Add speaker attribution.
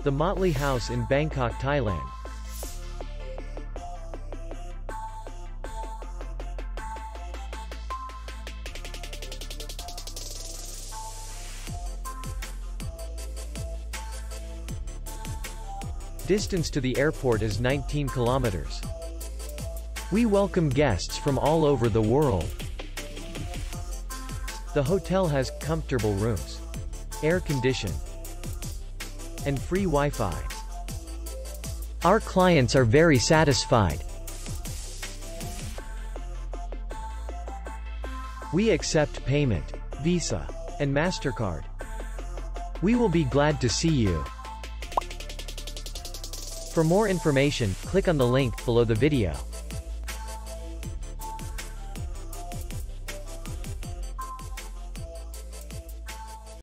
Speaker 1: The Motley House in Bangkok, Thailand. Distance to the airport is 19 kilometers. We welcome guests from all over the world. The hotel has comfortable rooms, air condition, and free Wi-Fi. Our clients are very satisfied. We accept payment, Visa, and MasterCard. We will be glad to see you. For more information, click on the link below the video.